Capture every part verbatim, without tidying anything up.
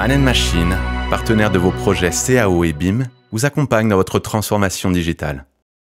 Man Machine, partenaire de vos projets C A O et B I M, vous accompagne dans votre transformation digitale.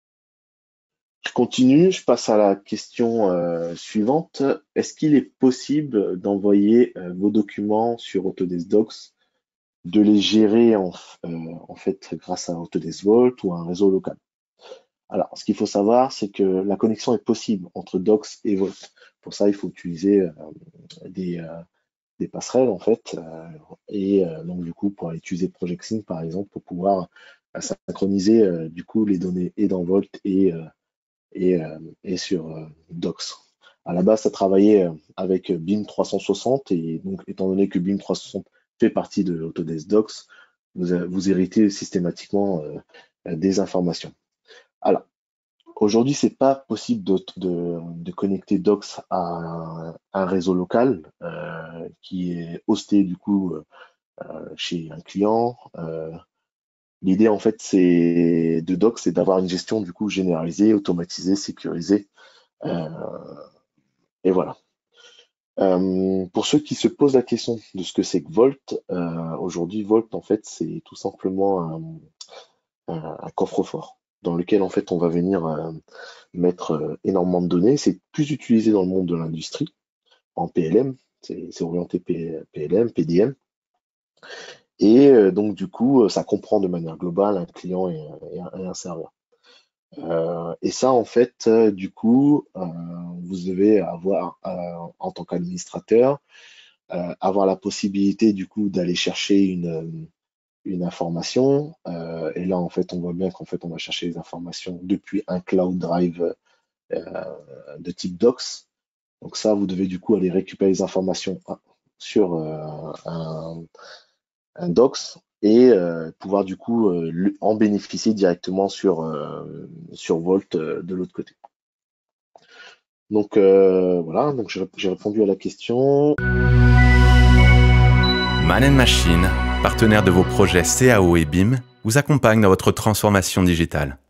Je continue, je passe à la question euh, suivante. Est-ce qu'il est possible d'envoyer euh, vos documents sur Autodesk Docs, de les gérer en, f- euh, en fait grâce à Autodesk Vault ou à un réseau local? Alors, ce qu'il faut savoir, c'est que la connexion est possible entre Docs et Vault. Pour ça, il faut utiliser euh, des, euh, des passerelles en fait, euh, et euh, donc du coup, pour utiliser Project Sync par exemple, pour pouvoir euh, synchroniser euh, du coup les données et dans Vault et euh, et, euh, et sur euh, Docs. À la base, ça travaillait euh, avec B I M trois cent soixante et donc étant donné que B I M trois cent soixante fait partie de Autodesk Docs, vous, euh, vous héritez systématiquement euh, des informations. Alors, aujourd'hui, c'est pas possible de, de, de connecter Docs à un, un réseau local euh, qui est hosté du coup euh, chez un client. Euh, L'idée en fait, c'est de Docs, c'est d'avoir une gestion du coup généralisée, automatisée, sécurisée. Euh, et voilà. Euh, pour ceux qui se posent la question de ce que c'est que Volt, euh, aujourd'hui Volt en fait c'est tout simplement un, un- un coffre-fort dans lequel en fait on va venir euh, mettre euh, énormément de données. C'est plus utilisé dans le monde de l'industrie en P L M, c'est c'est orienté P- PLM, P D M. Et euh, donc du coup euh, ça comprend de manière globale un client et, et un, et un serveur. Euh, et ça, en fait, euh, du coup, euh, vous devez avoir, euh, en tant qu'administrateur, euh, avoir la possibilité, du coup, d'aller chercher une, euh, une information. Euh, et là, en fait, on voit bien qu'en fait, on va chercher les informations depuis un cloud drive euh, de type Docs. Donc ça, vous devez, du coup, aller récupérer les informations ah, sur euh, un, un Docs et euh, pouvoir, du coup, euh, le- en bénéficier directement sur, euh, sur Volt euh, de l'autre côté. Donc euh, voilà, donc j'ai j'ai répondu à la question. Man Machine, partenaire de vos projets C A O et B I M, vous accompagne dans votre transformation digitale.